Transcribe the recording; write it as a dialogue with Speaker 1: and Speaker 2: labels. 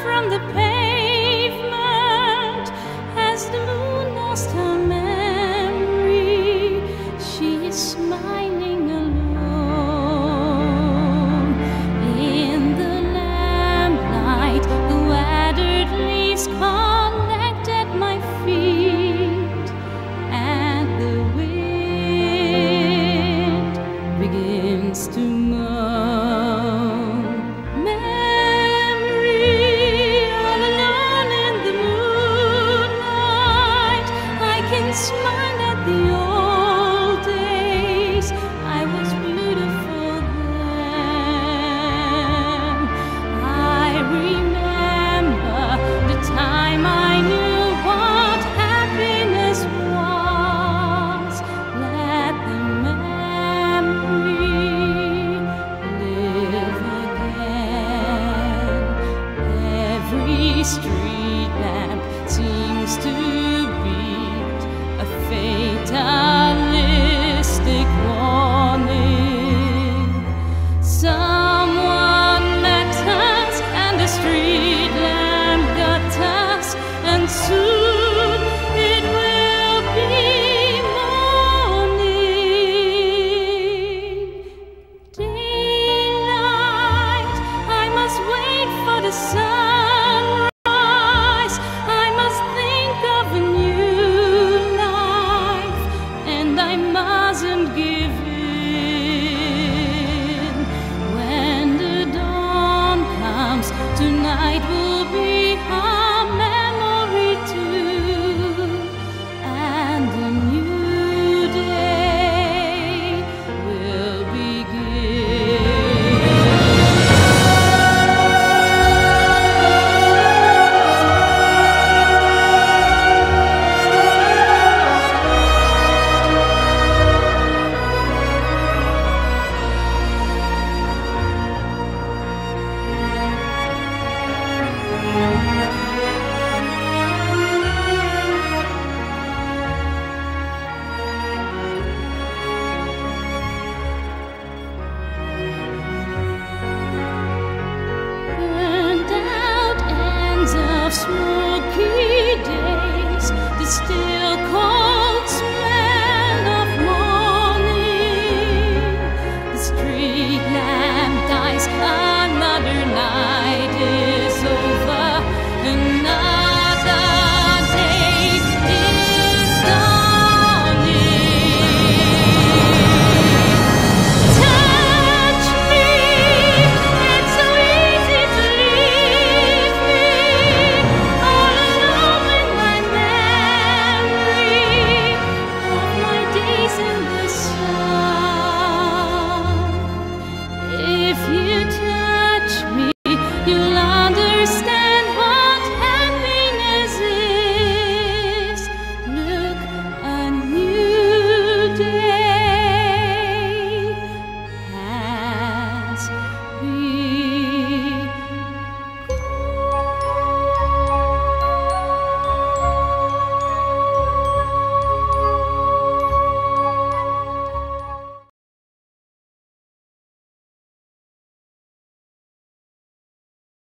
Speaker 1: from the pavement as the moon lost her memory. She is smiling alone in the lamplight. The watered leaves collect at my feet, and the wind begins to moan. Memory, all alone in the moonlight, I can smile at the old days. I was beautiful then. I remember the time I knew what happiness was. Let the memory live again. Every street lamp seems to